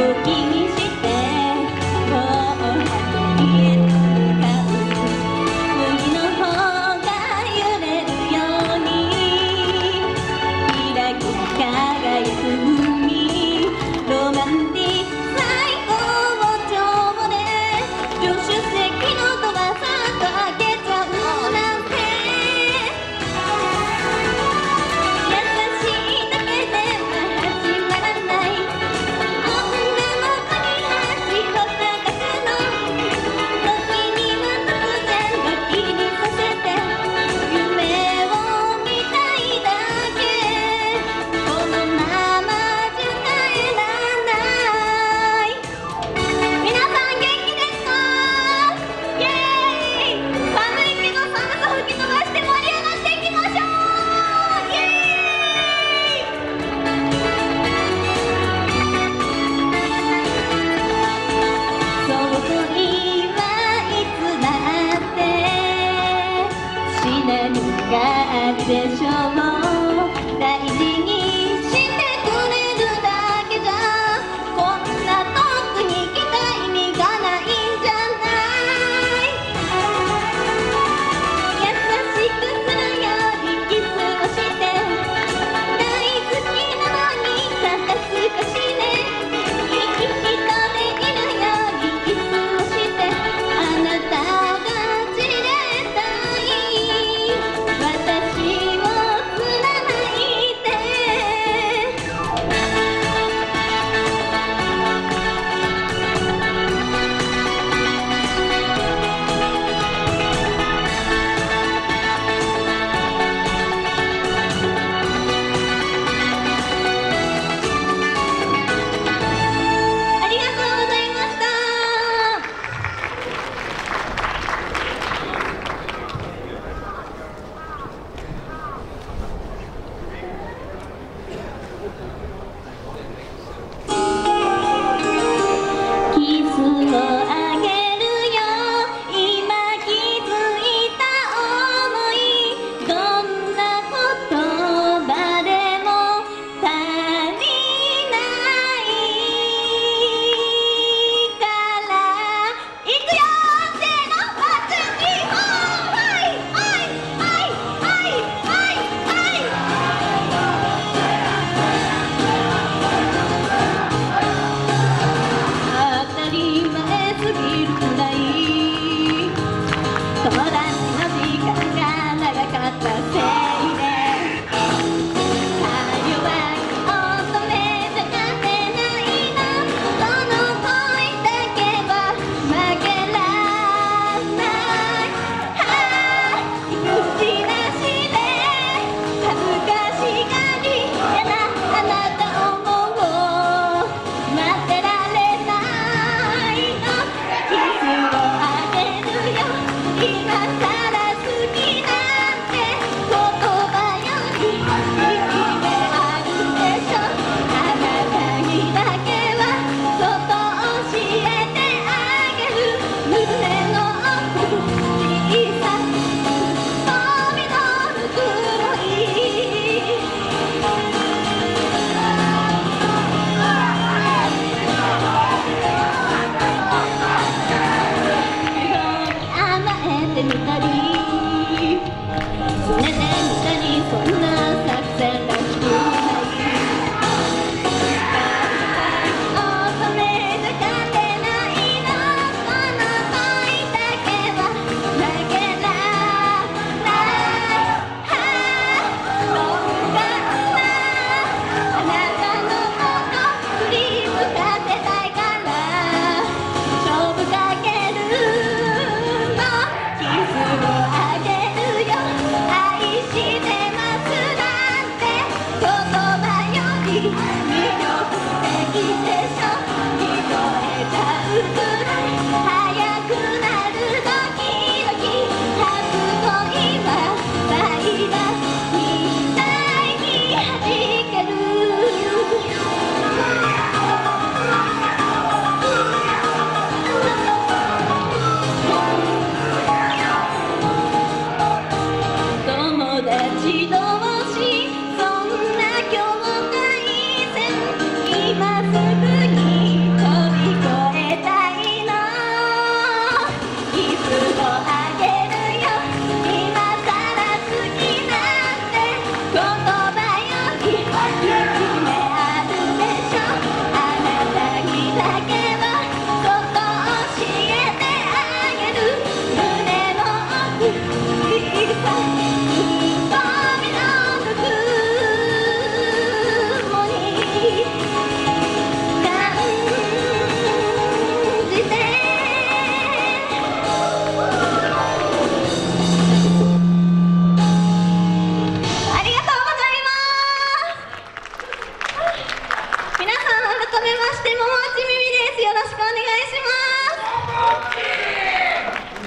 今すぐに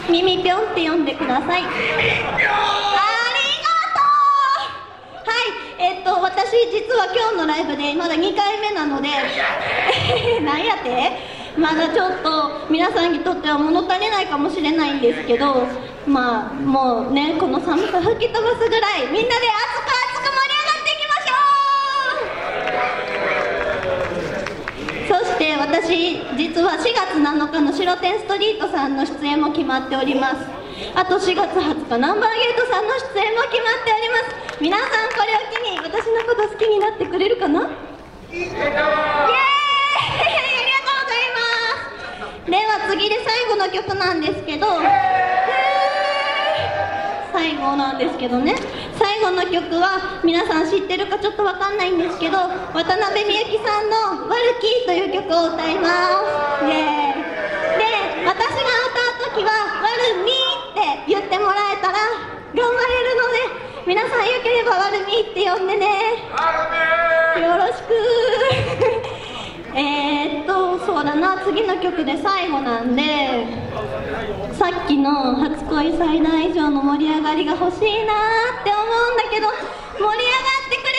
ミミぴょんって呼んでください。ありがとう。はい、私実は今日のライブでまだ2回目なのでなんやってまだちょっと皆さんにとっては物足りないかもしれないんですけど、まあもうね、この寒さ吹き飛ばすぐらいみんなで熱く熱く盛り上がっていきましょう。そして私実は4月7日の白天ストリートさんの出演も決まっております。あと4月20日ナンバーゲートさんの出演も決まっております。皆さんこれを機に私のこと好きになってくれるかな？イエーイでは次で最後の曲なんですけど、最後なんですけどね、最後の曲は皆さん知ってるかちょっとわかんないんですけど、渡辺美幸さんの「ワルキー」という曲を歌います。イエーイで、私が歌う時は「ワルミー」って言ってもらえたら頑張れるので、皆さんよければ「ワルミー」って呼んでね。よろしくそうだな、次の曲で最後なんで、さっきの初恋最大以上の盛り上がりが欲しいなーって思うんだけど、盛り上がってくれ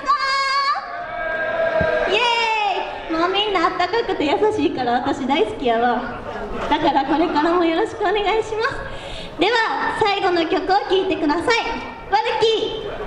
ますか？イエーイ。もうみんなあったかくて優しいから私大好きやわ。だからこれからもよろしくお願いします。では最後の曲を聴いてください。ワルキー。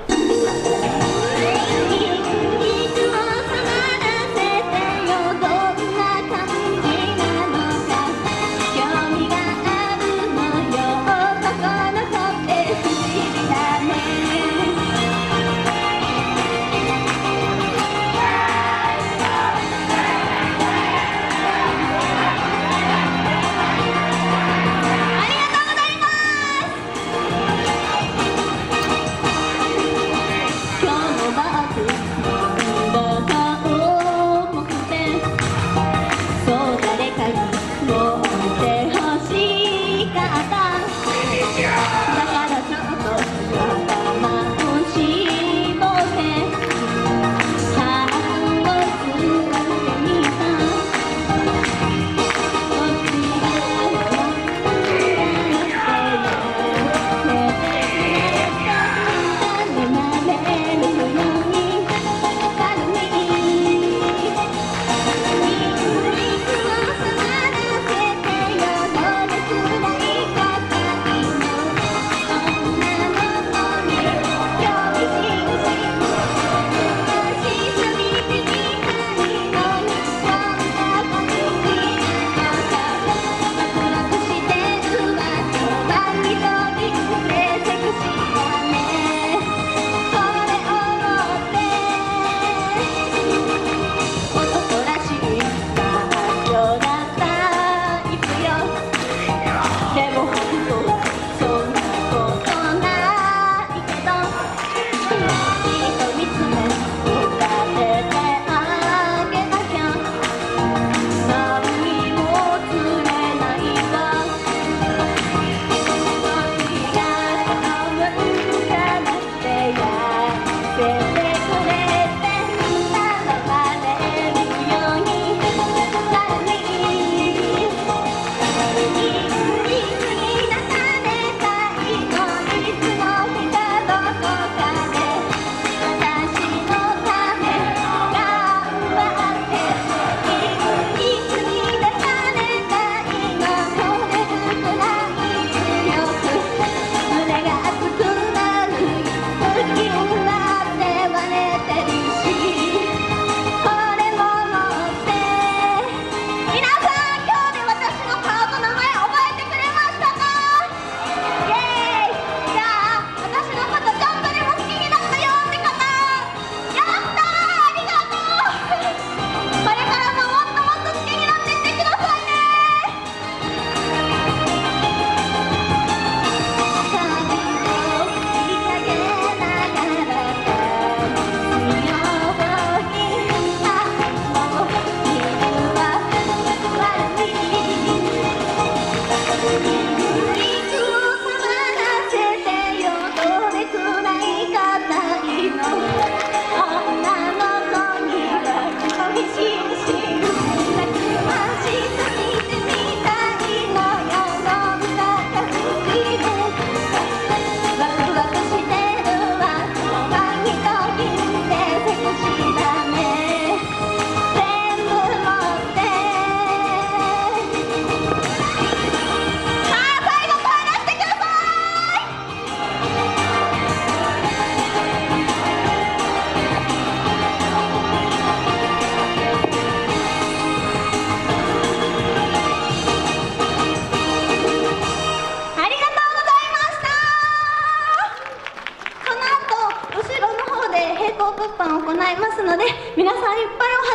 物販を行いますので、皆さんいっぱいお